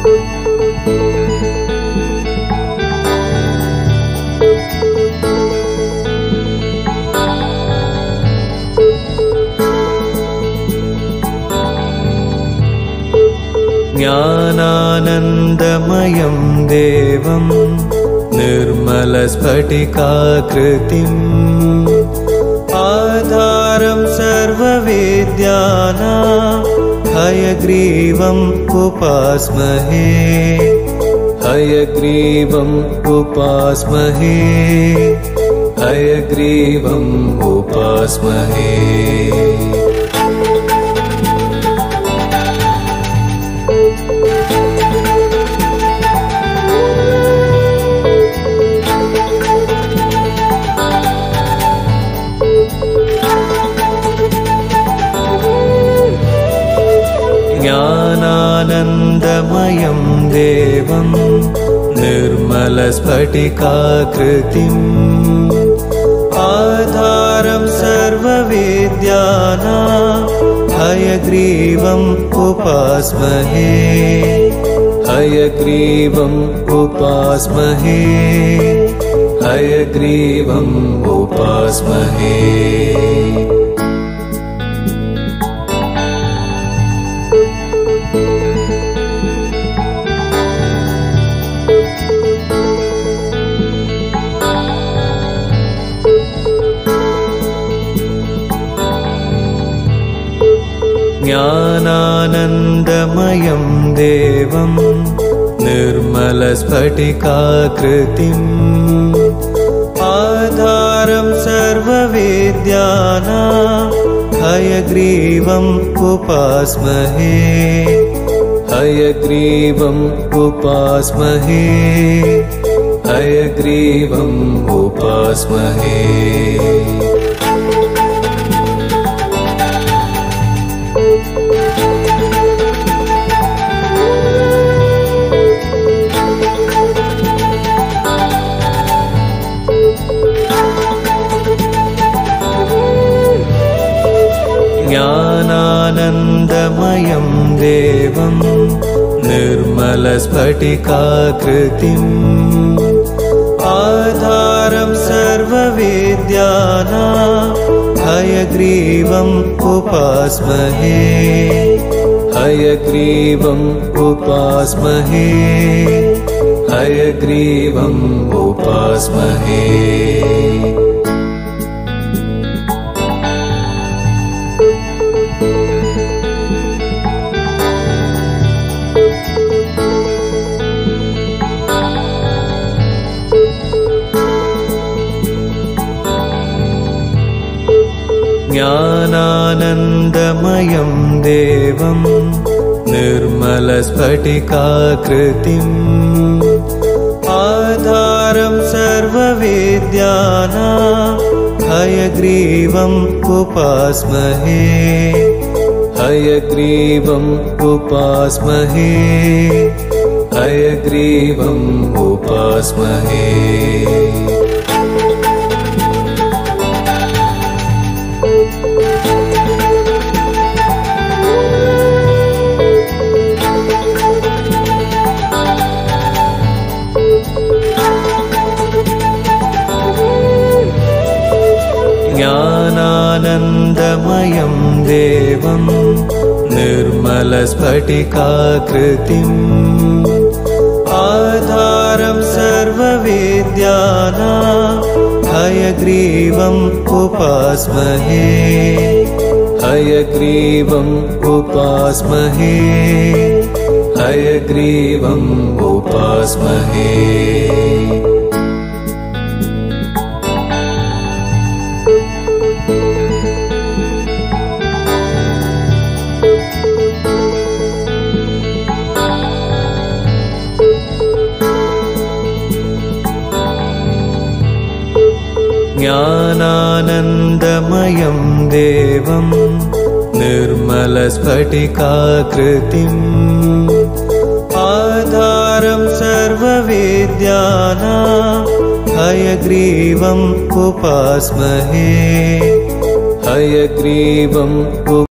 ज्ञानानन्दमयं देवं निर्मलस्फटिकाकृतिम् आधारं सर्ववेद्यानां हयग्रीवम् उपास्महे हयग्रीवम् उपास्महे हयग्रीवम् उपास्महे। ज्ञानानन्दमयं देवं निर्मलस्फटिकाकृतिम् आधारं सर्ववेद्यानां हयग्रीवम् उपास्महे हयग्रीवम् उपास्महे हयग्रीवम् उपास्महे। ज्ञानानन्दमयं देवं निर्मलस्फटिकाकृतिम् आधारं सर्ववेद्यानां हयग्रीवम् उपास्महे हयग्रीवम् उपास्महे हयग्रीवम् उपास्महे। ज्ञानानन्दमयं देवं निर्मलस्फटिकाकृतिम् आधारं सर्ववेद्यानां हयग्रीवम् उपास्महे हयग्रीवम् उपास्महे हयग्रीवम् उपास्महे। ज्ञानानन्दमयं देवं निर्मलस्फटिकाकृतिम् आधारं सर्ववेद्यानां हयग्रीवम् उपास्महे हयग्रीवम् उपास्महे हयग्रीवम् उपास्महे। ज्ञानानन्दमयं देवं निर्मलस्फटिकाकृतिम् आधारं सर्ववेद्यानां हयग्रीवम् उपास्महे हयग्रीवम् उपास्महे हयग्रीवम् उपास्महे। ज्ञानानन्दमयं देवं निर्मलस्फटिकाकृतिम् आधारं सर्ववेद्यानां हयग्रीवम् उपास्महे हयग्रीवम्